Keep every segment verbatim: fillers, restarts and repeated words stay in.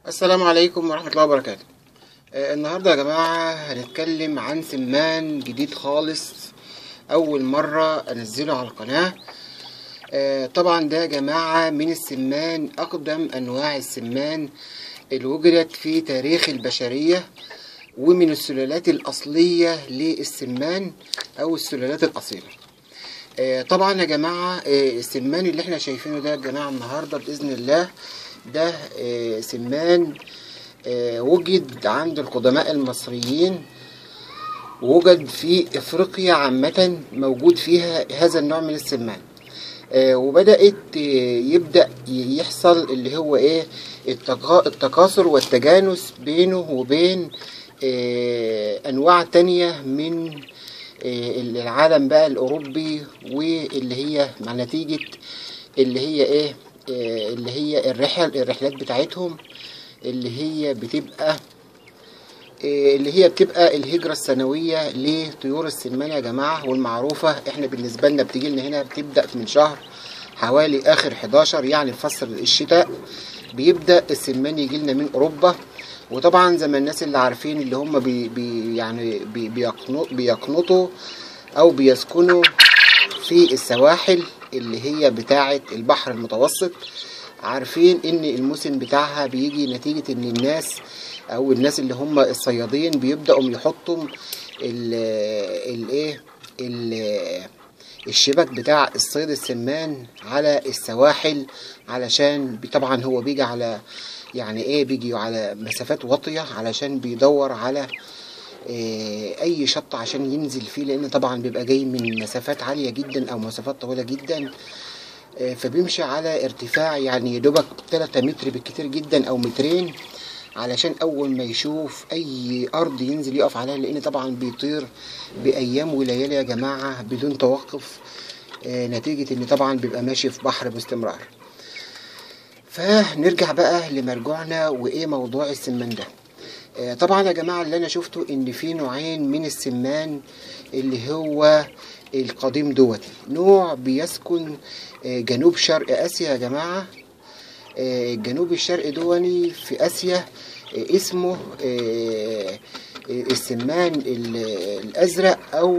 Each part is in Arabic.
السلام عليكم ورحمة الله وبركاته. آه النهاردة يا جماعة هنتكلم عن سمان جديد خالص، أول مرة أنزله على القناة. آه طبعا ده يا جماعة من السمان، أقدم أنواع السمان اللي وجدت في تاريخ البشرية، ومن السلالات الأصلية للسمان أو السلالات الأصيلة. آه طبعا يا جماعة آه السمان اللي احنا شايفينه ده يا جماعة النهاردة بإذن الله ده آه سمان آه وجد عند القدماء المصريين، وجد في افريقيا عامة موجود فيها هذا النوع من السمان. آه وبدأت آه يبدأ يحصل اللي هو ايه التكاثر والتجانس بينه وبين آه انواع تانية من آه العالم بقى الاوروبي، واللي هي مع نتيجة اللي هي ايه آه اللي هي الرحل الرحلات بتاعتهم اللي هي بتبقى اللي هي بتبقى الهجرة السنوية لطيور السمان يا جماعة. والمعروفة احنا بالنسبة لنا بتيجي لنا هنا بتبدأ من شهر حوالي اخر حداشر، يعني فصل الشتاء بيبدأ السمان يجي لنا من اوروبا. وطبعا زي ما الناس اللي عارفين اللي هم بي بي يعني بي بيقنطوا او بيسكنوا في السواحل اللي هي بتاعة البحر المتوسط، عارفين ان الموسم بتاعها بيجي نتيجة ان الناس او الناس اللي هم الصيادين بيبدأوا يحطوا الايه الشبك بتاع الصيد السمان على السواحل، علشان طبعا هو بيجي على يعني ايه بيجي على مسافات واطية، علشان بيدور على اي شط عشان ينزل فيه، لان طبعا بيبقى جاي من مسافات عالية جدا او مسافات طويلة جدا، فبيمشي على ارتفاع يعني يدوبك تلاتة متر بالكتير جدا او مترين، علشان اول ما يشوف اي ارض ينزل يقف عليها، لان طبعا بيطير بايام وليالي يا جماعة بدون توقف، نتيجة ان طبعا بيبقى ماشي في بحر باستمرار. فنرجع بقى لمرجوعنا وايه موضوع السمان ده. طبعا يا جماعة اللي انا شفته ان في نوعين من السمان، اللي هو القديم دوت نوع بيسكن جنوب شرق اسيا يا جماعة. الجنوب الشرقي دوني في اسيا اسمه السمان الازرق، او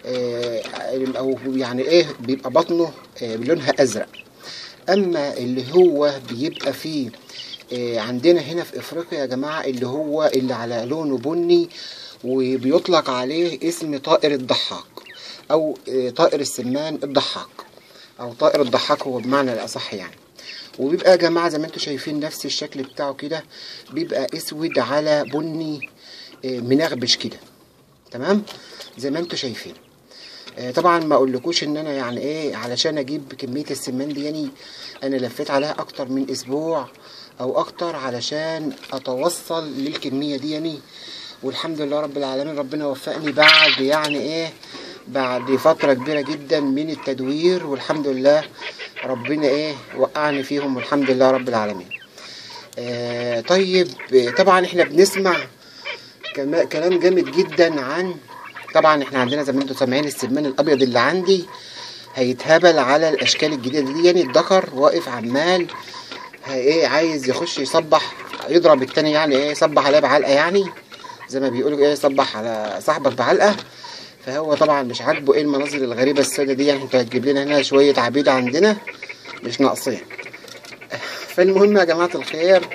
او يعني ايه بيبقى بطنه بلونها ازرق. اما اللي هو بيبقى فيه عندنا هنا في افريقيا يا جماعة اللي هو اللي على لونه بني، وبيطلق عليه اسم طائر الضحاك او طائر السمان الضحاك، او طائر الضحاك هو بمعنى الاصح يعني. وبيبقى يا جماعة زي ما انتم شايفين نفس الشكل بتاعه كده، بيبقى اسود على بني منغبش كده، تمام زي ما انتم شايفين. طبعا ما اقولكوش ان انا يعني ايه علشان اجيب كمية السمان دي، يعني انا لفيت عليها اكتر من اسبوع او اكتر علشان اتوصل للكمية دي يعني. والحمد لله رب العالمين ربنا وفقني بعد يعني ايه بعد فترة كبيرة جدا من التدوير، والحمد لله ربنا ايه وقعني فيهم والحمد لله رب العالمين. آه طيب طبعا احنا بنسمع كلام جامد جدا عن طبعا احنا عندنا زي ما انتم سامعين السمان الابيض اللي عندي هيتهبل على الاشكال الجديدة دي، يعني الذكر واقف عمال ايه عايز يخش يصبح يضرب التاني، يعني ايه يصبح عليه بعلقة، يعني زي ما بيقولوا ايه صبح على صاحبك بعلقة. فهو طبعا مش عاجبه ايه المناظر الغريبة السوداء دي، يعني انت هتجيب لنا هنا شوية عبيد عندنا مش ناقصين. فالمهم يا جماعة الخير،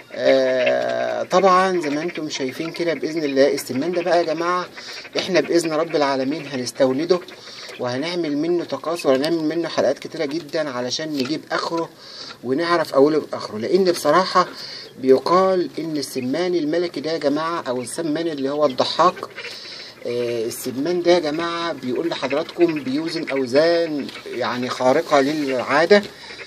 آه طبعا زي ما انتم شايفين كده بإذن الله السمان ده بقى يا جماعة احنا بإذن رب العالمين هنستولده، وهنعمل منه تكاثر وهنعمل منه حلقات كتيرة جدا علشان نجيب اخره ونعرف اوله باخره. لان بصراحة بيقال ان السمان الملكي ده يا جماعة او السمان اللي هو الضحاك، آه السمان ده يا جماعة بيقول لحضراتكم بيوزن اوزان يعني خارقة للعادة،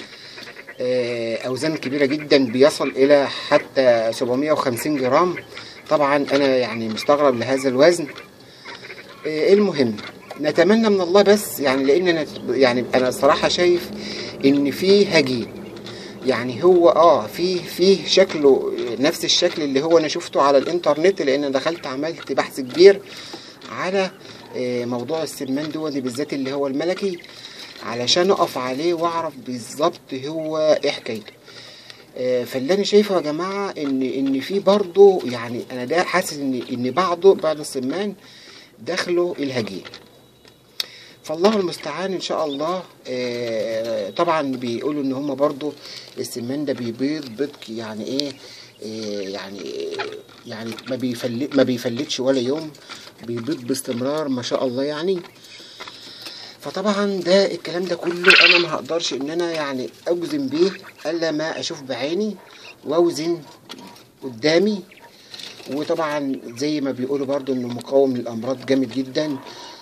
اوزان كبيرة جدا بيصل الى حتى سبعمية وخمسين جرام. طبعا انا يعني مستغرب لهذا الوزن. المهم نتمنى من الله بس يعني، لان انا يعني انا الصراحة شايف ان فيه هجين، يعني هو اه فيه فيه شكله نفس الشكل اللي هو انا شفته على الانترنت، لان دخلت عملت بحث كبير على موضوع السمان دوت بالذات اللي هو الملكي، علشان اقف عليه واعرف بالظبط هو ايه حكايته. آه فاللي انا شايفه يا جماعه ان ان في برضه يعني انا ده حاسس ان ان بعضه بعض السمان داخله الهجين. فالله المستعان ان شاء الله. آه طبعا بيقولوا ان هم برضو السمان ده بيبيض بيض يعني ايه، آه يعني يعني ما بيفلت ما بيفلتش ولا يوم، بيبيض باستمرار ما شاء الله يعني. فطبعا ده الكلام ده كله انا ما هقدرش ان انا يعني اجزم بيه الا ما اشوف بعيني واوزن قدامي. وطبعا زي ما بيقولوا برضو انه مقاوم للامراض جامد جدا،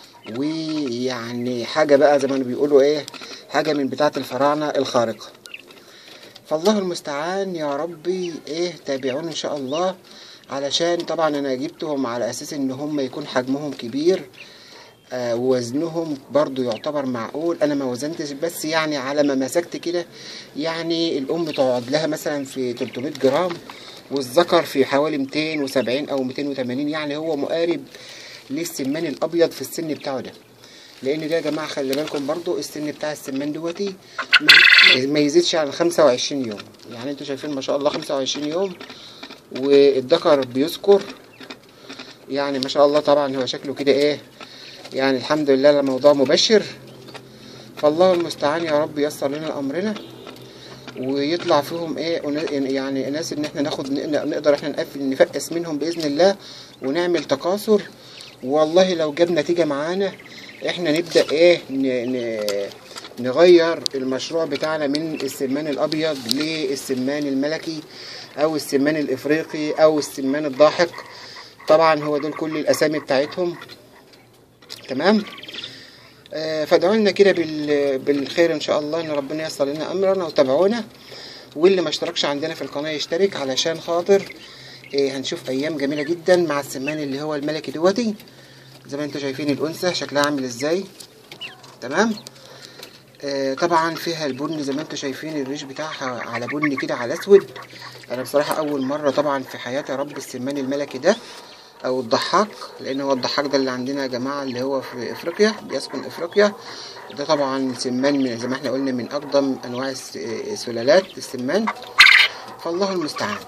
ويعني حاجة بقى زي ما بيقولوا ايه، حاجة من بتاعة الفراعنة الخارقة. فالله المستعان يا ربي. ايه تابعوني ان شاء الله، علشان طبعا انا جبتهم على اساس ان هم يكون حجمهم كبير، آه ووزنهم برضو يعتبر معقول. انا ما وزنتش بس يعني على ما مسكت كده، يعني الام تقعد لها مثلا في تلتمية جرام، والذكر في حوالي ميتين وسبعين او ميتين وتمانين، يعني هو مقارب للسمان الابيض في السن بتاعه ده. لان ده يا جماعه خلي بالكم برضو السن بتاع السمان دوتي ما يزيدش عن خمسة وعشرين يوم. يعني انتوا شايفين ما شاء الله خمسة وعشرين يوم، والذكر بيذكر يعني ما شاء الله. طبعا هو شكله كده ايه يعني الحمد لله الموضوع مبشر. فالله المستعان يا رب ييسر لنا امرنا، ويطلع فيهم ايه يعني ناس ان احنا ناخد نقدر احنا نقفل نفقس منهم باذن الله ونعمل تكاثر. والله لو جاب نتيجه معانا احنا نبدا ايه نغير المشروع بتاعنا من السمان الابيض للسمان الملكي او السمان الافريقي او السمان الضاحك. طبعا هو دول كل الاسامي بتاعتهم تمام. آه فادعوا لنا كده بالخير ان شاء الله، ان ربنا ييسر لنا امرنا، وتابعونا. واللي ما اشتركش عندنا في القناه يشترك علشان خاطر آه هنشوف ايام جميله جدا مع السمان اللي هو الملكي دوتي. زي ما انتم شايفين الانثى شكلها عامل ازاي تمام. آه طبعا فيها البن زي ما انتم شايفين، الريش بتاعها على بني كده على اسود. انا بصراحه اول مره طبعا في حياتي اربي السمان الملكي ده او الضحاك، لان هو الضحاك ده اللي عندنا يا جماعه اللي هو في افريقيا، بيسكن افريقيا. ده طبعا سمان زي ما احنا قلنا من اقدم انواع سلالات السمان. فالله المستعان.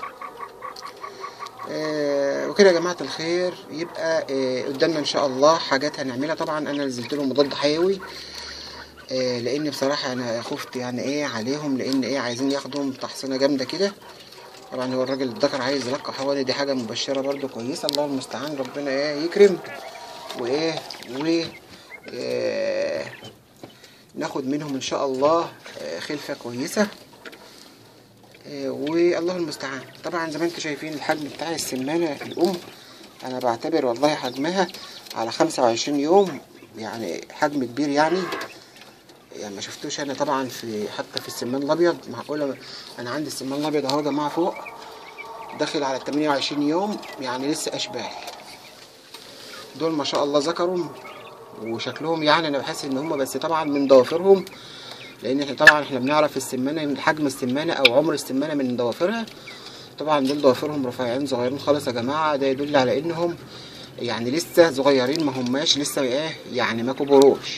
آه وكده يا جماعه الخير، يبقى آه قدامنا ان شاء الله حاجات هنعملها. طبعا انا نزلت لهم مضاد حيوي، آه لان بصراحه انا خفت يعني ايه عليهم، لان ايه عايزين ياخدهم تحصينه جامده كده. طبعا هو الراجل الذكر عايز يلقح حوالي، دي حاجه مبشره برده كويسه. الله المستعان، ربنا ايه يكرم وايه و آه ناخد منهم ان شاء الله آه خلفه كويسه. آه والله المستعان. طبعا زي ما انتم شايفين الحجم بتاع السمانه الام، انا بعتبر والله حجمها على خمسة وعشرين يوم، يعني حجم كبير يعني. يعني ما شفتوش انا طبعا في حتى في السمان الابيض. معقوله انا عندي السمان الابيض اهو يا جماعه فوق داخل على تمنية وعشرين يوم، يعني لسه اشبال. دول ما شاء الله ذكرهم وشكلهم يعني انا بحس ان هم بس طبعا من ضوافرهم، لان احنا طبعا احنا بنعرف السمانه من حجم السمانه او عمر السمانه من ضوافرها. طبعا دول ضوافرهم رفيعين صغيرين خالص يا جماعه، ده يدل على انهم يعني لسه صغيرين، ما هماش لسه ايه يعني ما كبروش.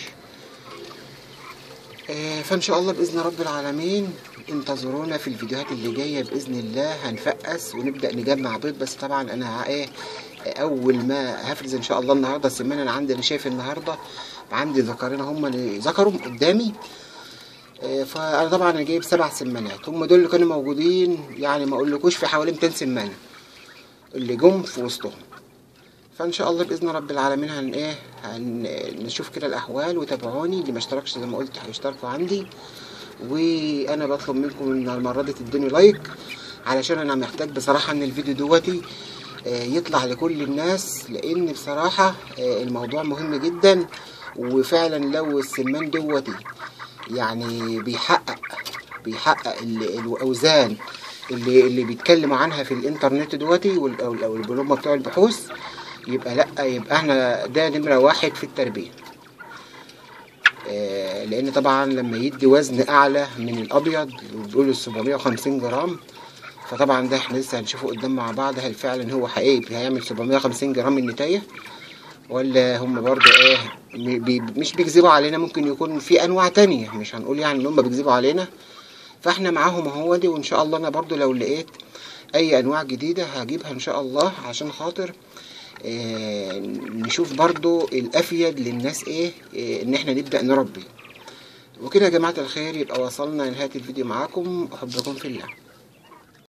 آه فان شاء الله باذن رب العالمين انتظرونا في الفيديوهات اللي جايه باذن الله. هنفقس ونبدا نجمع بيض. بس طبعا انا ايه اول ما هفرز ان شاء الله النهارده السمانه، انا عندي انا شايف النهارده عندي ذكرين هم اللي ذكرهم قدامي. آه فانا طبعا انا جايب سبع سمانات، هم دول اللي كانوا موجودين يعني ما اقولكوش في حوالي ميتين سمانه اللي جم في وسطهم. فان شاء الله باذن رب العالمين هن ايه هنشوف كده الاحوال. وتابعوني، اللي ما اشتركش زي ما قلت هيشتركوا عندي. وانا بطلب منكم ان المره دي تدوني لايك، علشان انا محتاج بصراحه ان الفيديو دوتي يطلع لكل الناس، لان بصراحه الموضوع مهم جدا. وفعلا لو السمان دوتي يعني بيحقق بيحقق الاوزان اللي اللي بيتكلموا عنها في الانترنت دوتي او اللي هم بتوع البحوث، يبقى لا يبقى احنا ده نمره واحد في التربيه. آه لان طبعا لما يدي وزن اعلى من الابيض بيقولوا سبعمية وخمسين جرام، فطبعا ده احنا لسه هنشوفه قدام مع بعض هل فعلا هو حقيقي هيعمل سبعمية وخمسين جرام النتايه، ولا هم برضو ايه بي مش بيكذبوا علينا. ممكن يكون في انواع تانية، مش هنقول يعني ان هم بيكذبوا علينا، فاحنا معاهم اهو دي. وان شاء الله انا برضو لو لقيت اي انواع جديدة هجيبها ان شاء الله، عشان خاطر آه نشوف برضو الافيد للناس ايه, إيه ان احنا نبدأ نربي وكده. يا جماعة الخير، يبقى وصلنا لنهاية الفيديو معاكم، احبكم في الله.